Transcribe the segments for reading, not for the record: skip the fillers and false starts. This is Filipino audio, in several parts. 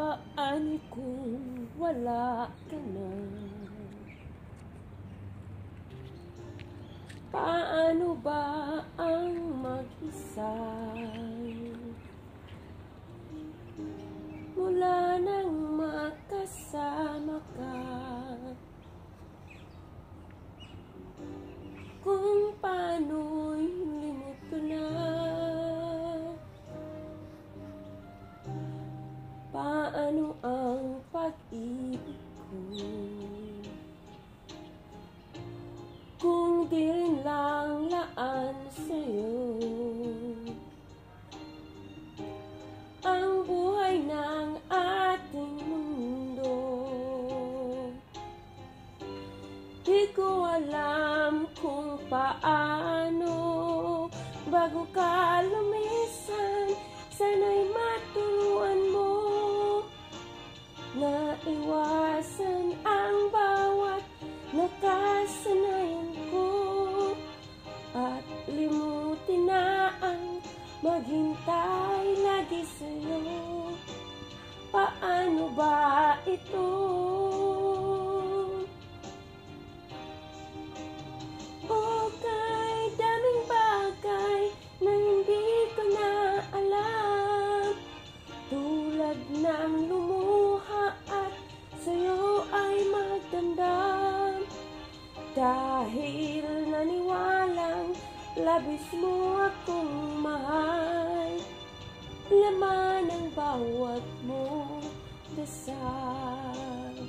Paano kung wala ka na? Paano ba ang mag-isa? Mula nang makasama ka, kung paano'y limot ko na. Paano ang pag-ibig ko kung di rin lang laan sa'yo ang buhay ng ating mundo? Di ko alam kung paano bago ka lumisan. Sana'y maturuan mo na iwasan ang bawat nakasanayan ko at limutin na ang maghintay lagi sa'yo. Paano ba ito? Okay, daming bagay na hindi ko na alam, tulad ng lumuha at sa'yo ay magdamdam. Dahil naniwalang labis mo akong mahal, laman ang bawat mong dasal.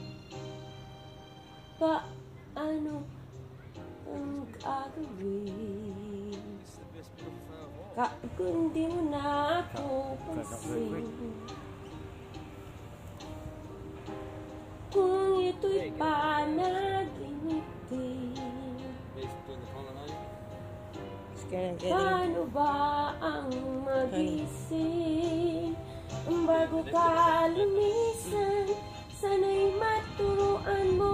Paano ang gagawin kung di mo na ako pansin? Kung ito'y panaginip din, paano ba ang magising bago ka lumisan? Sana'y maturuan mo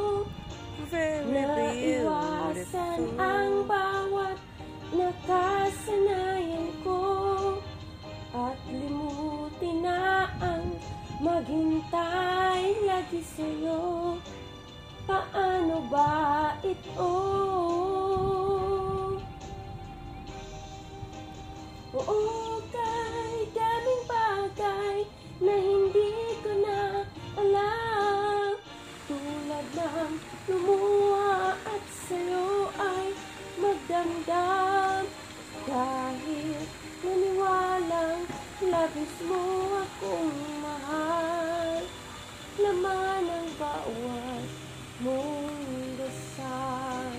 na iwasan ang bawat nakasanayan ko at limutin na ang maghintay lagi sa'yo. Paano ba ito? Oo, kay daming bagay na hindi ko na alam, tulad ng lumuha at sa'yo ay magdamdam. Dahil naniwalang labis mo akong mahal, laman ang bawat mong dasal.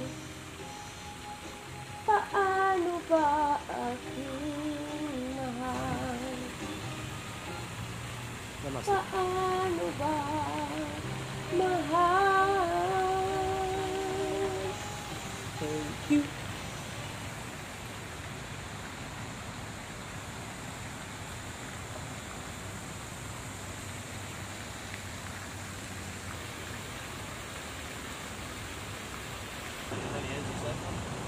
Paano ba aking mahal? Paano ba mahal? Thank you. That is,